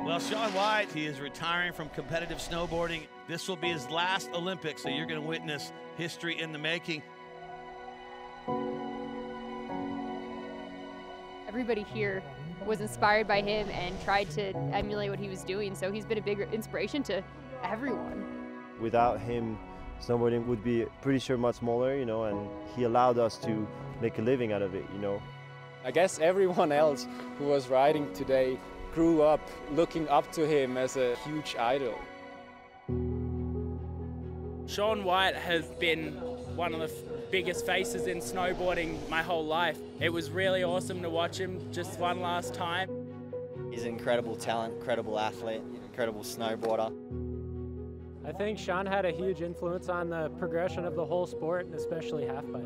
Well, Shaun White, he is retiring from competitive snowboarding. This will be his last Olympics, so you're going to witness history in the making. Everybody here was inspired by him and tried to emulate what he was doing, so he's been a big inspiration to everyone. Without him, snowboarding would be pretty sure much smaller, and he allowed us to make a living out of it, I guess everyone else who was riding today grew up looking up to him as a huge idol. Shaun White has been one of the biggest faces in snowboarding my whole life. It was really awesome to watch him just one last time. He's an incredible talent, incredible athlete, incredible snowboarder. I think Shaun had a huge influence on the progression of the whole sport, and especially halfpipe.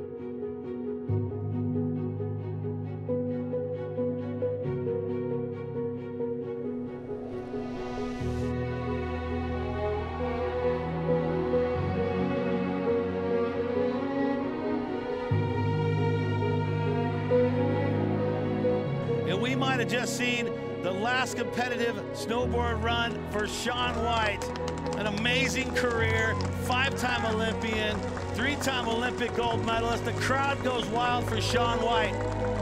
And we might have just seen the last competitive snowboard run for Shaun White. An amazing career, 5-time Olympian, 3-time Olympic gold medalist. The crowd goes wild for Shaun White.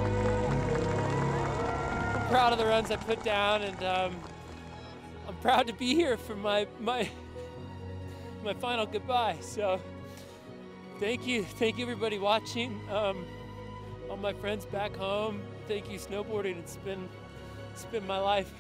I'm proud of the runs I put down, and I'm proud to be here for my final goodbye. So thank you everybody watching. All my friends back home, thank you snowboarding. It's been my life.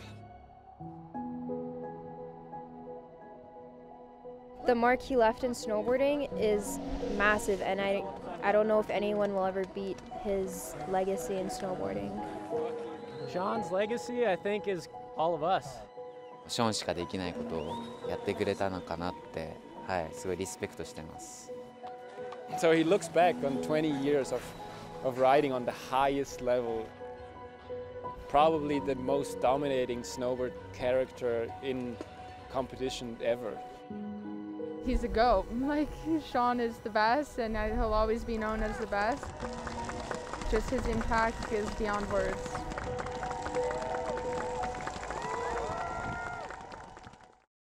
The mark he left in snowboarding is massive, and I don't know if anyone will ever beat his legacy in snowboarding. Shaun's legacy, I think, is all of us. ショーンしかできないことをやってくれたのかなって、すごいリスペクトしてます。 So he looks back on 20 years of riding on the highest level. Probably the most dominating snowboard character in competition ever. He's a GOAT. Shaun is the best, and he'll always be known as the best. Just his impact is beyond words.